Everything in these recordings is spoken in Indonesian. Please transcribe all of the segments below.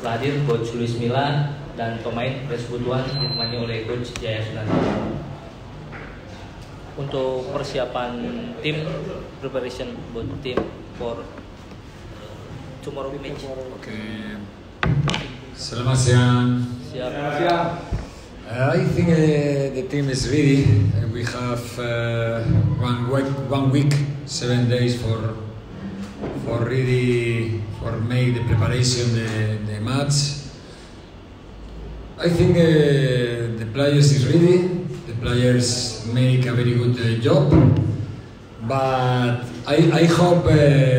telah hadir Coach Luis Milla dan pemain Persekutuan ditemani oleh Coach Jaya Sunardi. Untuk persiapan tim, preparation buat tim for tomorrow match. Okay. Selamat siang. Siap. I think the team is ready. We have 1 week, 7 days for make the preparation the match. I think the players is ready. The players make a very good job, but I hope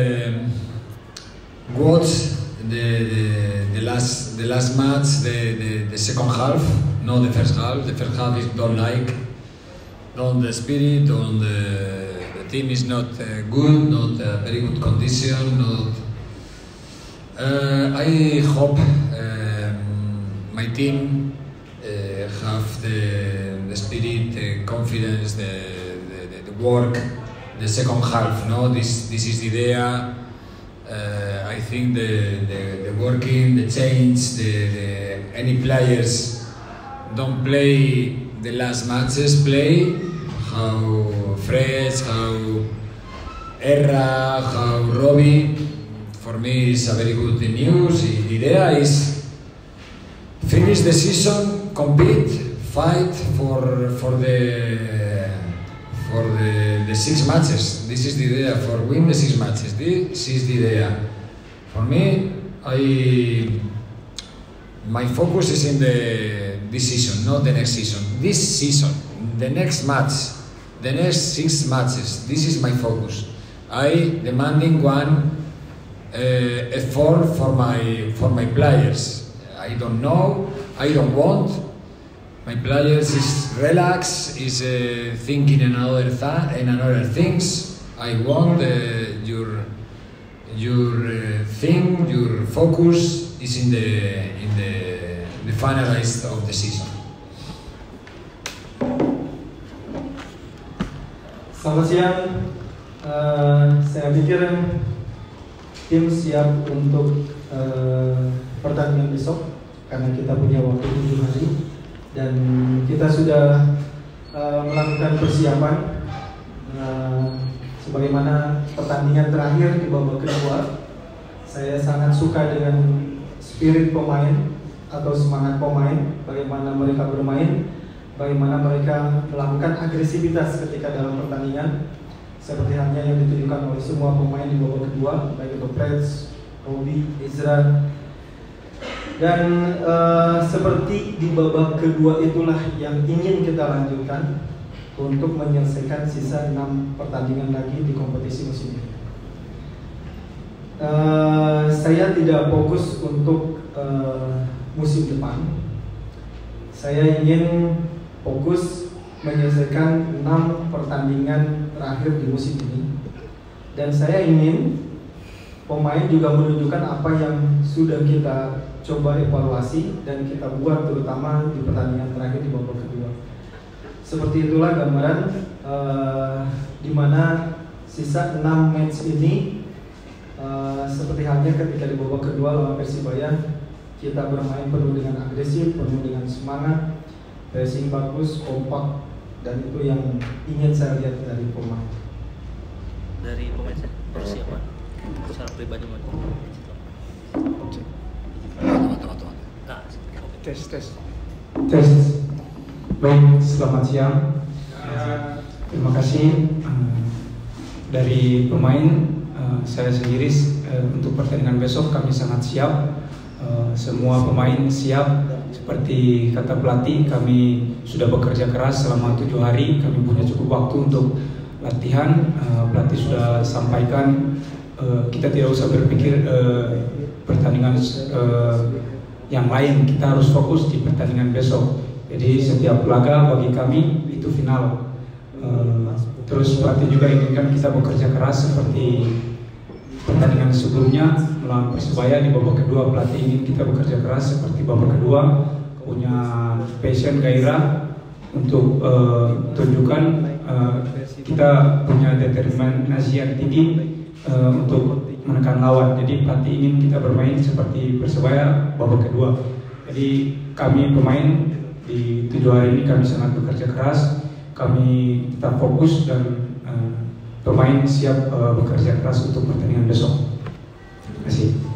watch the last match, the second half, not the first half. The first half is don't the spirit, the team is not good, not very good condition. I hope my team have the spirit, the confidence, the work, the second half. No, this is the idea. I think the working, the change, any players don't play the last matches, play how Fred, how Erra, how Robbie. For me, it's a very good news. The idea is finish the season, compete, fight for the 6 matches. This is the idea, for win the 6 matches. This is the idea. For me, my focus is in this season, not the next season. This season, the next match, the next 6 matches. This is my focus. I demanding one effort for my players. I don't know. I don't want. My players is relax, is thinking in another things. I want your thing, your focus is in the finalist of the season. Selamat siang. Saya pikir tim siap untuk pertandingan besok karena kita punya waktu 7 hari dan kita sudah melakukan persiapan sebagaimana pertandingan terakhir di babak kedua. Saya sangat suka dengan spirit pemain atau semangat pemain, bagaimana mereka bermain, bagaimana mereka melakukan agresivitas ketika dalam pertandingan, seperti halnya yang ditunjukkan oleh semua pemain di babak kedua, baik itu Preds, Robbie, Ezra. Dan seperti di babak kedua itulah yang ingin kita lanjutkan untuk menyelesaikan sisa 6 pertandingan lagi di kompetisi musim ini. Saya tidak fokus untuk musim depan. Saya ingin fokus menyelesaikan 6 pertandingan terakhir di musim ini. Dan saya ingin pemain juga menunjukkan apa yang sudah kita coba evaluasi dan kita buat terutama di pertandingan terakhir di babak kedua. Seperti itulah gambaran di mana sisa 6 match ini seperti halnya ketika di babak kedua lawan Persibaya, kita bermain penuh dengan agresif, penuh dengan semangat, pressing bagus, kompak, dan itu yang ingin saya lihat dari pemain. Dari pemain persiapan secara pribadi Tes. Baik, selamat siang. Terima kasih dari pemain. Saya sendiri untuk pertandingan besok kami sangat siap. Semua pemain siap. Seperti kata pelatih, kami sudah bekerja keras selama 7 hari. Kami punya cukup waktu untuk latihan. Pelatih sudah sampaikan kita tidak usah berpikir pertandingan yang lain, kita harus fokus di pertandingan besok. Jadi setiap laga bagi kami itu final. Terus pelatih juga inginkan kita bekerja keras seperti pertandingan sebelumnya melawan Persebaya di babak kedua. Pelatih ingin kita bekerja keras seperti babak kedua, punya passion, gairah untuk tunjukkan kita punya determinasi yang tinggi untuk menekan lawan. Jadi pelatih ingin kita bermain seperti Persebaya babak kedua. Jadi kami pemain di 7 hari ini kami sangat bekerja keras, kami tetap fokus dan pemain siap bekerja keras untuk pertandingan besok. Terima kasih.